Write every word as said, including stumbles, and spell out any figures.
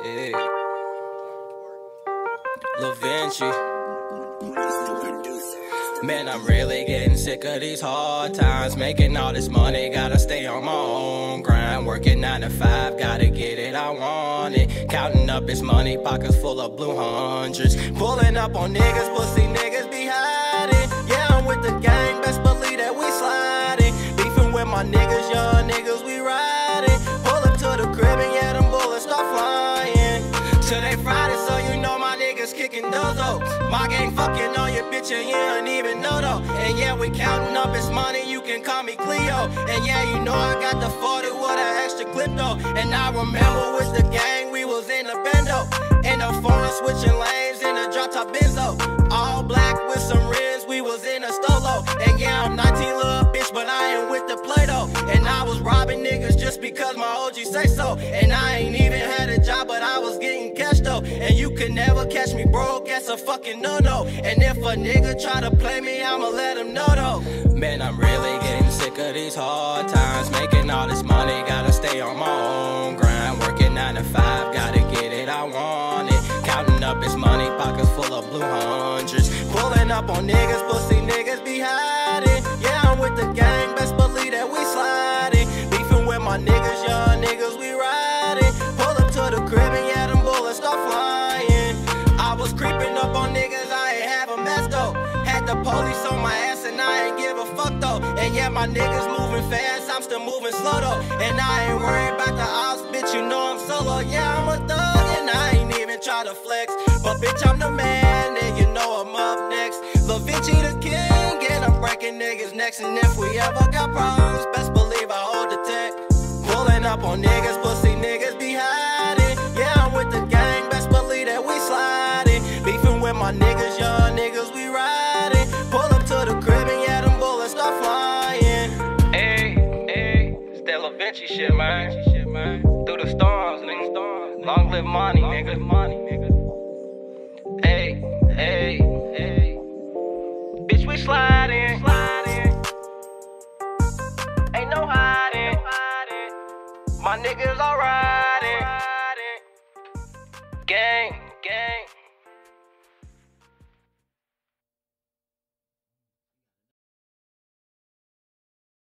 Yeah. Lil Vinci. Man, I'm really getting sick of these hard times. Making all this money, gotta stay on my own grind. Working nine to five, gotta get it, I want it. Counting up this money, pockets full of blue hundreds. Pulling up on niggas, pussy niggas be hiding. Yeah, I'm with the gang, best believe that we sliding. Beefing with my niggas, young niggas, we riding. Pull up to the crib and yeah, them bullets start flying. Today Friday, so you know my niggas kicking dozo. My gang fucking on your bitch and you don't even know though. And yeah, we counting up this money, you can call me Cleo. And yeah, you know I got the forty with an extra clip though. And I remember with the gang, we was in the bendo. In the foreign switching lanes in a drop top Benzo. All black with some rims, we was in a stolo. And yeah, I'm nineteen little bitch, but I ain't with the Play-Doh. And I was robbing niggas just because my O G say so. And I ain't even had a job, but I was getting cash though. And you could never catch me broke, that's a fucking no-no. And if a nigga try to play me, I'ma let him know though. Man, I'm really getting sick of these hard times. Making all this money, gotta stay on my own grind. Working nine to five, gotta get it, I want it. Counting up this money, pockets full of blue hundreds. Pulling up on niggas, pussy niggas be hiding. Yeah, I'm with the gang, best believe that we sliding. Beefing with my niggas, young niggas, we riding. Pull up to the crib and yeah, them bullets start flying. I was creeping up on niggas, I ain't have a mess though. Had the police on my ass and I ain't give a fuck though. And yeah, my niggas moving fast, I'm still moving slow though. And I ain't worried about the ops, bitch, you know I'm solo. Yeah, I'm a thug and I ain't even try to flex. But bitch, I'm the man and you know I'm up next. Lil Vinci the king and I'm breaking niggas necks. And if we ever got problems, best believe I hold the tech. Pulling up on niggas, pussy niggas be hiding. Yeah, I'm with the gang, best believe that we sliding. Beefing with my niggas, young niggas, we riding. Pull up to the crib and yeah, them bullets start flying. Hey, hey, it's that Lil Vinci shit, man. Through the storms, nigga. Long live money, nigga. Money, nigga. Hey, hey, hey. Bitch, we sliding. Sliding. Ain't no hiding. My niggas alright.